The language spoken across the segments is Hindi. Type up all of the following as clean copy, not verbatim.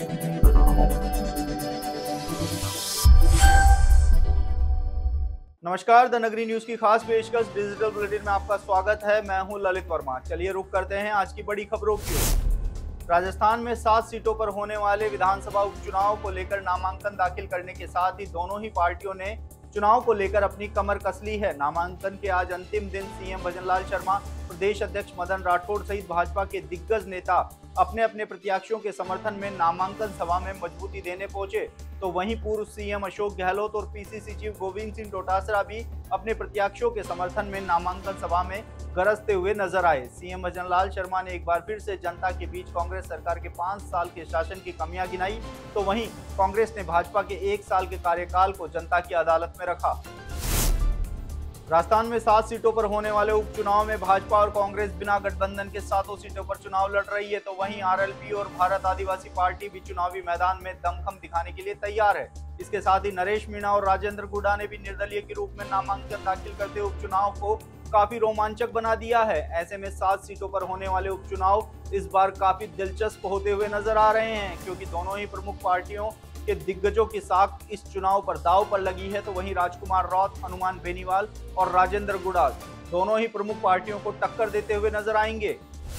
नमस्कार, द नगरी न्यूज की खास पेशकश डिजिटल बुलेटिन में आपका स्वागत है। मैं हूं ललित वर्मा। चलिए रुक करते हैं आज की बड़ी खबरों की ओर। राजस्थान में 7 सीटों पर होने वाले विधानसभा उपचुनाव को लेकर नामांकन दाखिल करने के साथ ही दोनों ही पार्टियों ने चुनाव को लेकर अपनी कमर कस ली है। नामांकन के आज अंतिम दिन सीएम भजनलाल शर्मा, प्रदेश अध्यक्ष मदन राठौड़ सहित भाजपा के दिग्गज नेता अपने अपने प्रत्याशियों के समर्थन में नामांकन सभा में मजबूती देने पहुंचे, तो वहीं पूर्व सीएम अशोक गहलोत और पीसीसी चीफ गोविंद सिंह डोटासरा भी अपने प्रत्याशियों के समर्थन में नामांकन सभा में गरजते हुए नजर आए। सीएम भजनलाल शर्मा ने एक बार फिर से जनता के बीच कांग्रेस सरकार के 5 साल के शासन की कमियां गिनाई, तो वहीं कांग्रेस ने भाजपा के 1 साल के कार्यकाल को जनता की अदालत में रखा। राजस्थान में 7 सीटों पर होने वाले उपचुनाव में भाजपा और कांग्रेस बिना गठबंधन के 7 सीटों पर चुनाव लड़ रही है, तो वहीं आरएलपी और भारत आदिवासी पार्टी भी चुनावी मैदान में दमखम दिखाने के लिए तैयार है। इसके साथ ही नरेश मीणा और राजेंद्र गुडा ने भी निर्दलीय के रूप में नामांकन दाखिल करते उपचुनाव को काफी रोमांचक बना दिया है। ऐसे में 7 सीटों पर होने वाले उपचुनाव इस बार काफी दिलचस्प होते हुए नजर आ रहे हैं, क्योंकि दोनों ही प्रमुख पार्टियों के दिग्गजों की साख इस चुनाव पर दांव पर लगी है। तो वहीं राजकुमार रौत, हनुमान बेनीवाल और राजेंद्र गुडा दोनों ही प्रमुख पार्टियों को टक्कर देते हुए नजर आएंगे।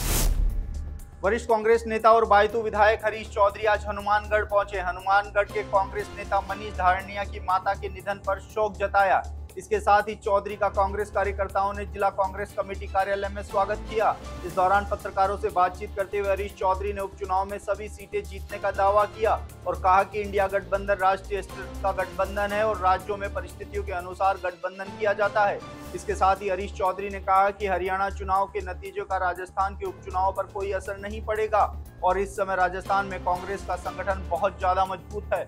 वरिष्ठ कांग्रेस नेता और बायतू विधायक हरीश चौधरी आज हनुमानगढ़ पहुंचे। हनुमानगढ़ के कांग्रेस नेता मनीष धारणिया की माता के निधन पर शोक जताया। इसके साथ ही चौधरी का कांग्रेस कार्यकर्ताओं ने जिला कांग्रेस कमेटी कार्यालय में स्वागत किया। इस दौरान पत्रकारों से बातचीत करते हुए हरीश चौधरी ने उपचुनाव में सभी सीटें जीतने का दावा किया और कहा कि इंडिया गठबंधन राष्ट्रीय स्तर का गठबंधन है और राज्यों में परिस्थितियों के अनुसार गठबंधन किया जाता है। इसके साथ ही हरीश चौधरी ने कहा कि हरियाणा चुनाव के नतीजों का राजस्थान के उपचुनाव पर कोई असर नहीं पड़ेगा और इस समय राजस्थान में कांग्रेस का संगठन बहुत ज्यादा मजबूत है।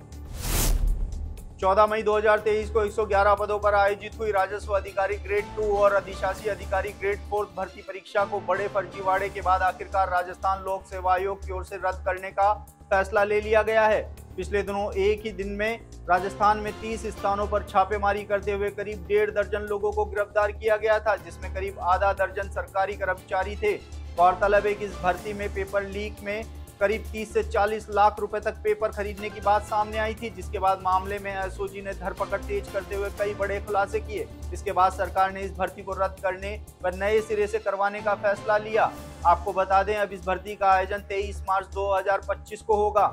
14 मई 2023 को 111 पदों पर आयोजित हुई राजस्व अधिकारी ग्रेड 2 और अधिशासी अधिकारी ग्रेड 4 भर्ती परीक्षा को बड़े फर्जीवाड़े के बाद आखिरकार राजस्थान लोक सेवा आयोग की ओर से रद्द करने का फैसला ले लिया गया है। पिछले दिनों एक ही दिन में राजस्थान में 30 स्थानों पर छापेमारी करते हुए करीब 1.5 दर्जन लोगों को गिरफ्तार किया गया था, जिसमें करीब आधा दर्जन सरकारी कर्मचारी थे। गौरतलब है कि इस भर्ती में पेपर लीक में करीब 30 से 40 लाख रुपए तक पेपर खरीदने की बात सामने आई थी, जिसके बाद मामले में एसओजी ने धरपकड़ तेज करते हुए कई बड़े खुलासे किए। इसके बाद सरकार ने इस भर्ती को रद्द करने व नए सिरे से करवाने का फैसला लिया। आपको बता दें, अब इस भर्ती का आयोजन 23 मार्च 2025 को होगा।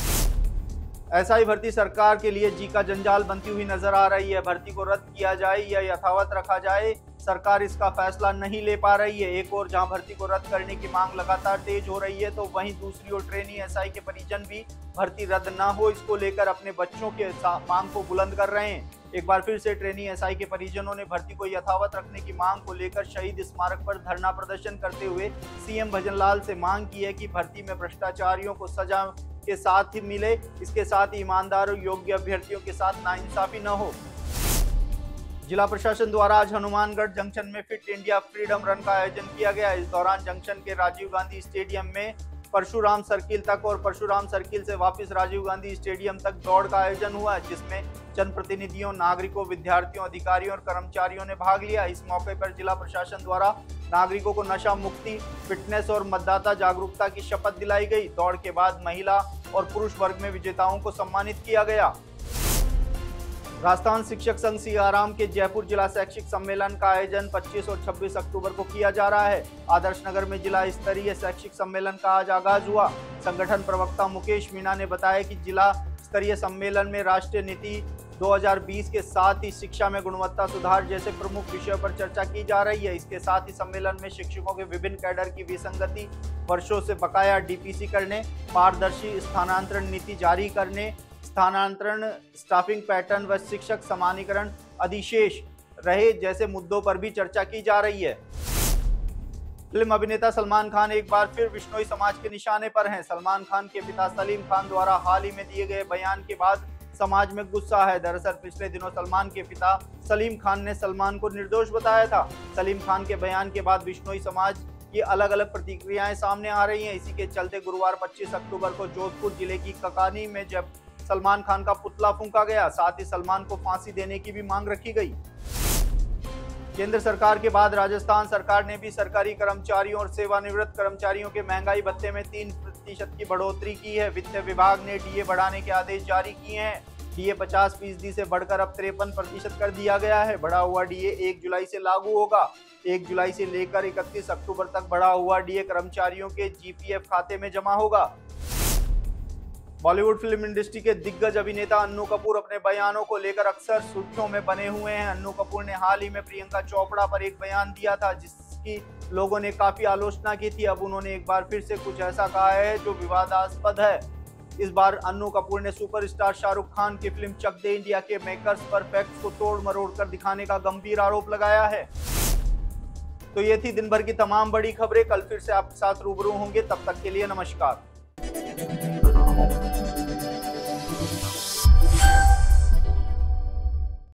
एसआई भर्ती सरकार के लिए जी का जंजाल बनती हुई नजर आ रही है। भर्ती को रद्द किया जाए या यथावत रखा जाए, सरकार इसका फैसला नहीं ले पा रही है। एक और जहां भर्ती को रद्द करने की मांग लगातार तेज हो रही है, तो वहीं दूसरी ओर ट्रेनी एसआई के परिजन भी भर्ती रद्द ना हो इसको लेकर अपने बच्चों के मांग को बुलंद कर रहे हैं। एक बार फिर से ट्रेनी एसआई के परिजनों ने भर्ती को यथावत रखने की मांग को लेकर शहीद स्मारक पर धरना प्रदर्शन करते हुए सीएम भजनलाल से मांग की है कि भर्ती में भ्रष्टाचारियों को सजा के साथ ही मिले, इसके साथ ही ईमानदार और योग्य अभ्यर्थियों के साथ नाइंसाफी न हो। जिला प्रशासन द्वारा आज हनुमानगढ़ जंक्शन में फिट इंडिया फ्रीडम रन का आयोजन किया गया। इस दौरान जंक्शन के राजीव गांधी स्टेडियम में परशुराम सर्किल तक और परशुराम सर्किल से वापस राजीव गांधी स्टेडियम तक दौड़ का आयोजन हुआ, जिसमें जनप्रतिनिधियों, नागरिकों, विद्यार्थियों, अधिकारियों और कर्मचारियों ने भाग लिया। इस मौके पर जिला प्रशासन द्वारा नागरिकों को नशा मुक्ति, फिटनेस और मतदाता जागरूकता की शपथ दिलाई गई। दौड़ के बाद महिला और पुरुष वर्ग में विजेताओं को सम्मानित किया गया। राजस्थान शिक्षक संघ सियाराम के जयपुर जिला शैक्षिक सम्मेलन का आयोजन 25 और 26 अक्टूबर को किया जा रहा है। आदर्श नगर में जिला स्तरीय शैक्षिक सम्मेलन का आज आगाज हुआ। संगठन प्रवक्ता मुकेश मीणा ने बताया कि जिला स्तरीय सम्मेलन में राष्ट्रीय नीति 2020 के साथ ही शिक्षा में गुणवत्ता सुधार जैसे प्रमुख विषयों पर चर्चा की जा रही है। इसके साथ ही सम्मेलन में शिक्षकों के विभिन्न कैडर की विसंगति, वर्षों से बकाया डीपीसी करने, पारदर्शी स्थानांतरण नीति जारी करने, स्थानांतरण, स्टाफिंग पैटर्न व शिक्षक समानीकरण अधिशेष रहे जैसे मुद्दों पर भी चर्चा की जा रही है। फिल्म अभिनेता सलमान खान एक बार फिर बिश्नोई समाज के निशाने पर हैं। सलमान खान के पिता सलीम खान द्वारा हाल ही में दिए गए बयान के बाद समाज में गुस्सा है। दरअसल पिछले दिनों सलमान के पिता सलीम खान ने सलमान को निर्दोष बताया था। सलीम खान के बयान के बाद बिश्नोई समाज की अलग अलग प्रतिक्रियाएं सामने आ रही हैं। इसी के चलते गुरुवार 25 अक्टूबर को जोधपुर जिले की ककानी में जब सलमान खान का पुतला फूंका गया, साथ ही सलमान को फांसी देने की भी मांग रखी गई। केंद्र सरकार के बाद राजस्थान सरकार ने भी सरकारी कर्मचारियों और सेवानिवृत्त कर्मचारियों के महंगाई भत्ते में 50% की बढ़ोतरी की है। वित्त विभाग ने डीए बढ़ाने के आदेश जारी किए हैं। डीए 50% से बढ़कर अब 53% कर दिया गया है। बढ़ा हुआ डीए 1 जुलाई से लागू होगा। 1 जुलाई से लेकर 31 अक्टूबर तक बढ़ा हुआ डीए कर्मचारियों के जीपीएफ खाते में जमा होगा। बॉलीवुड फिल्म इंडस्ट्री के दिग्गज अभिनेता अन्नू कपूर अपने बयानों को लेकर अक्सर सुर्खियों में बने हुए हैं। अन्नू कपूर ने हाल ही में प्रियंका चोपड़ा पर एक बयान दिया था जिसकी लोगों ने काफी आलोचना की थी। अब उन्होंने एक बार फिर से कुछ ऐसा कहा है जो विवादास्पद है। इस बार अन्नू कपूर ने सुपरस्टार शाहरुख खान की फिल्म चक दे इंडिया के मेकर्स पर फैक्ट्स को तोड़ मरोड़ कर दिखाने का गंभीर आरोप लगाया है। तो ये थी दिन भर की तमाम बड़ी खबरें। कल फिर से आपके साथ रूबरू होंगे, तब तक के लिए नमस्कार।